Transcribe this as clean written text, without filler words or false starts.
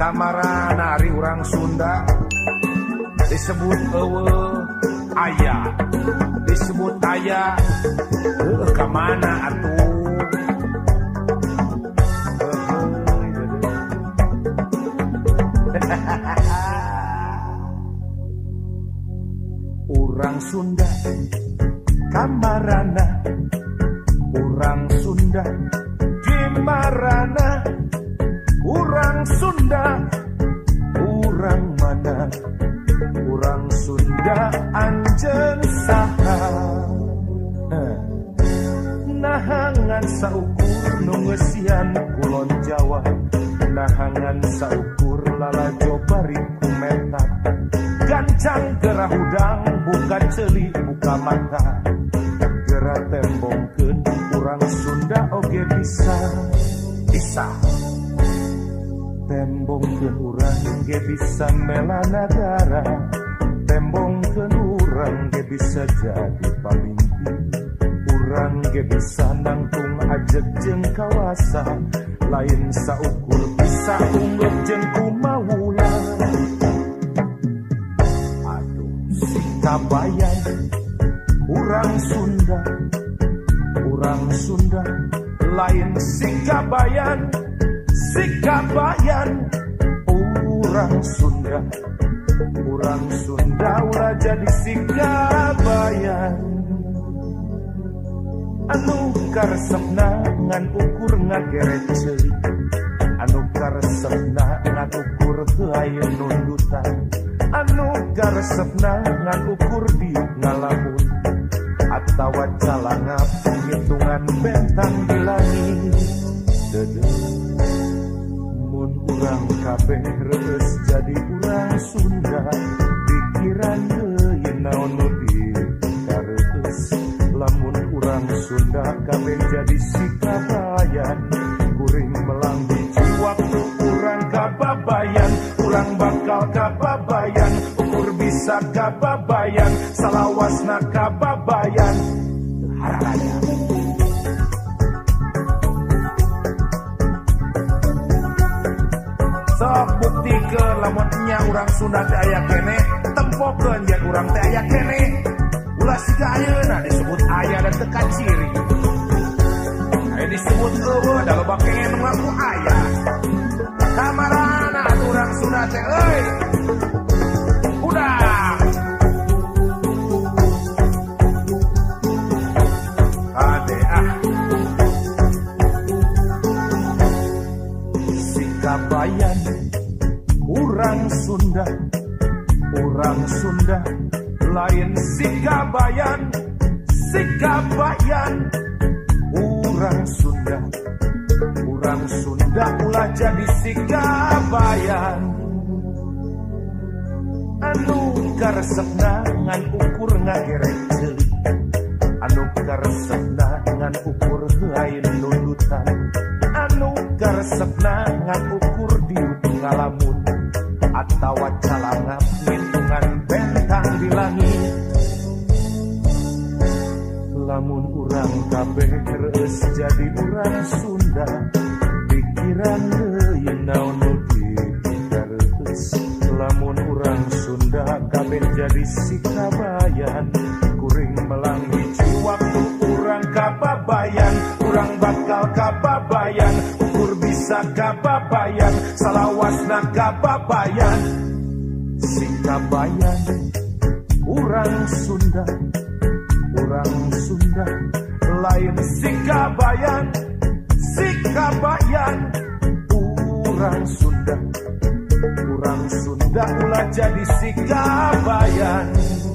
Kamarana ari urang Sunda disebut ayah, disebut ayah. Kamana atuh? Urang Sunda kamarana, urang Sunda gimarana, urang Sunda urang mana, urang Sunda anjeun saha. Nahangan saukur nu ngeusian kulon Jawa, nahangan saukur lalajo bari kumetak, gancang gerah udang buka celi buka mata, gerah tembongkeun urang Sunda oge bisa bisa tembongkeun urang ge bisa mela nagara, tembongkeun urang ge bisa jadi pamimpin, urang ge bisa nangtung ajeg jeung kawasa, lain saukur bisa unggul jeung kumaula. Aduh sikabayan urang Sunda, urang Sunda lain sikabayan, sikabayan urang Sunda, urang Sunda ulah jadi sikabayan. Anu karesepna ngan ukur ngageret ceuli, anu karesepna ngan ukur heuaeu nundutan, anu karesepna ngan ukur di ngalamun, atawa calangap ngitungan bentang di langit. Mun urang kabeh reueus jadi urang Sunda, pikiran teu naon nu dikareus. Lamun urang Sunda kabeh jadi sikabayan, kuring melang hiji waktu urang kababayan, urang bakal kababayan, ukur bisa kababayan, salawasna kababayan. Haraya sok buktikeun lamun nya urang Sunda teh aya kene, tempokeun yen urang teh aya kene. Ulah siga ayeuna disebut ayah dan teka ciri, aya disebut eueuh da loba kengen ngaku ayah. Kamarana urang Sunda teh euy udah ade sikabayan urang Sunda, urang Sunda lain sikabayan, sikabayan urang Sunda, urang Sunda ulah jadi sikabayan. Anu karesepna ngan ukur ngagerek ceuli, anu karesepna ngan ukur heuaeu nundutan, anu karesepna ngan ukur di ngalamun, atawa calangap ngitungan bentang di langit. Lamun urang kabeh reueus jadi urang Sunda, pikiran teu naon nu dikareus. Lamun urang Sunda kabeh jadi sikabayan, kuring melang hiji waktu urang kababayan, urang bakal kababayan, ukur bisa kababayan, salawasna kababayan. Sikabayan urang Sunda, urang Sunda lain sikabayan, sikabayan urang Sunda, urang Sunda ulah jadi sikabayan.